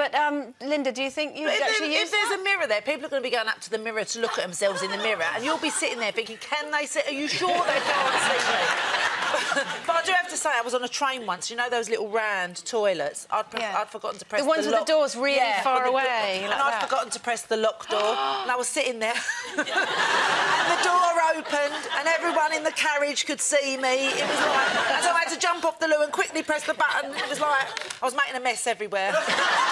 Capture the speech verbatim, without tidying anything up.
But, um, Linda, do you think you'd if, actually there, use if there's that? a mirror there, people are going to be going up to the mirror to look at themselves in the mirror, and you'll be sitting there thinking, can they see? Are you sure they can't see me? But I do have to say, I was on a train once. You know those little round toilets? I'd, Yeah. I'd forgotten to press The ones the with lock. the doors really yeah, far the away, And like I'd that. forgotten to press the lock door, and I was sitting there, and the door opened, and everyone in the carriage could see me. It was like, and so I had to jump off the loo and quickly press the button. It was like I was making a mess everywhere.